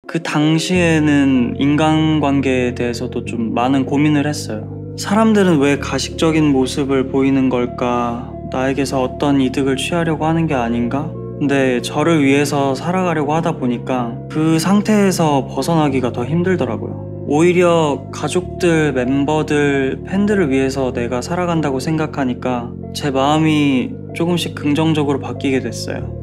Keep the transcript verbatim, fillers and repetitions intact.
그 당시에는 인간관계에 대해서도 좀 많은 고민을 했어요. 사람들은 왜 가식적인 모습을 보이는 걸까? 나에게서 어떤 이득을 취하려고 하는 게 아닌가? 근데 저를 위해서 살아가려고 하다 보니까 그 상태에서 벗어나기가 더 힘들더라고요. 오히려 가족들, 멤버들, 팬들을 위해서 내가 살아간다고 생각하니까 제 마음이 조금씩 긍정적으로 바뀌게 됐어요.